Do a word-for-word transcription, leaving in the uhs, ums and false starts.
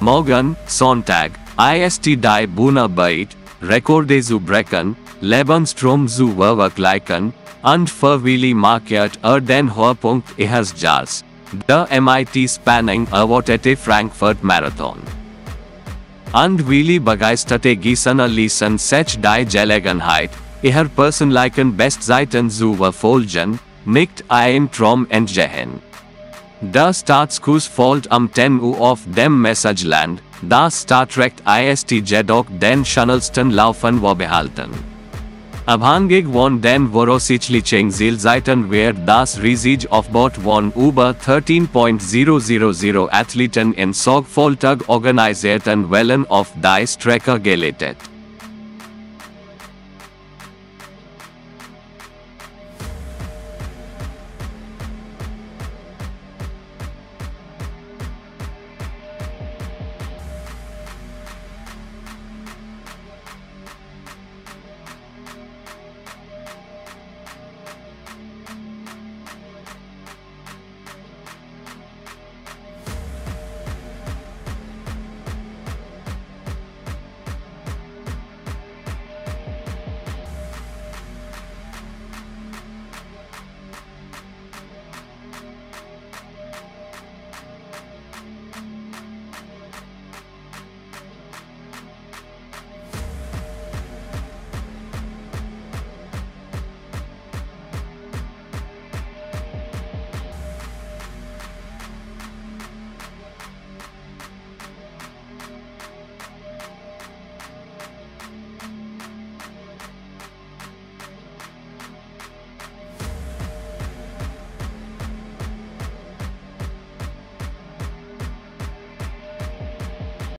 Morgen, Sonntag, ist die Bühne bereit, Rekorde zu brechen, Lebensträume zu verwirklichen, und viele markiert er den Höhepunkt ihres, Jahres. Der mit Spannung, erwartete Frankfurt-Marathon. Und viele begeisterte Gießener ließen sich die Gelegenheit, ihre persönlichen Bestzeiten zu verfolgen, nicht ein Traum entgehen. Der Startschuss folgt am zehn Uhr auf dem Messageland, das Startrecht ist jedoch den schnellsten Laufen vorbehalten. Abhängig von den voraussichtlichen Zielzeiten wird das riesige Aufbot von über dreizehn Athleten in sorgfältig organisierten Wellen auf die Strecke geleitet.